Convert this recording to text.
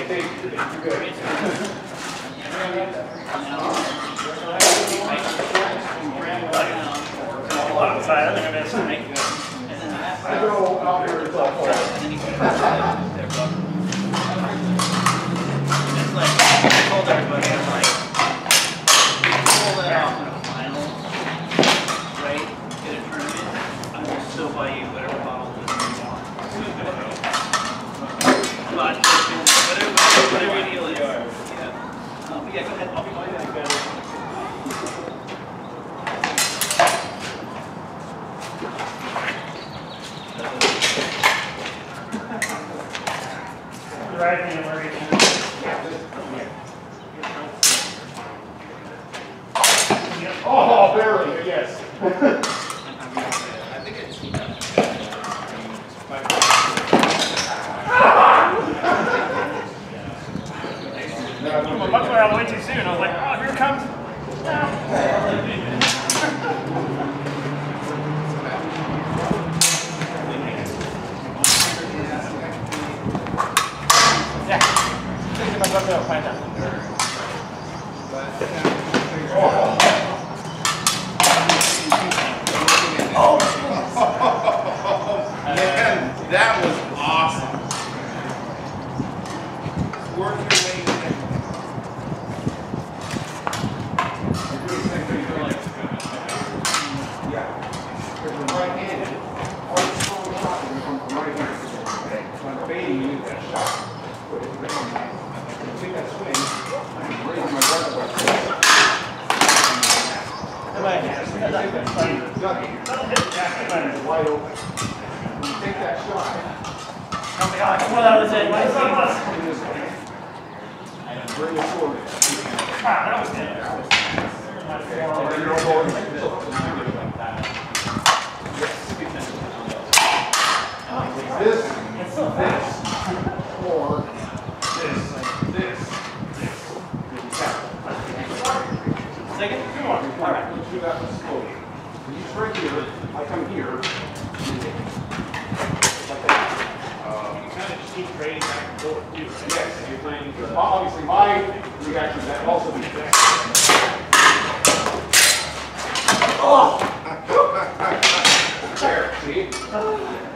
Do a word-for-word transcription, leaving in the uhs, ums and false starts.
take you're good. Outside, I think I'm going to make it. I go out here to talk for It's like, I told everybody, I'm like, pull that off in a final, right? Get a tournament. I will still buy you whatever bottle you want. But, whatever, whatever your deal is. Yeah. Um, yeah, go ahead. I'll be buying that better. Right hand, right hand. oh, barely, yes. I think it's My butt went out way too soon. I was like, oh, here it comes. Yeah. My butt will find out. Oh. Man, that was awesome. Work your way in there. Yeah. Because when right-handed, all the strong shot is from the right hand. So I'm fading you that shot. But if you take that swing, I'm raising my breath. Wide open. When you take that shot, Oh my God, well, that was it. My in this way, and bring it forward. Ah, that was it. And you're going like this. Yes. This, this, or this, this, this. second? Come on. All right. Let's do that slowly. When you strike here, I come here. Like that. You kind of just keep trading back and forth too. Yes, and you're playing. Obviously, my reaction to that will also be back. Oh! There, see?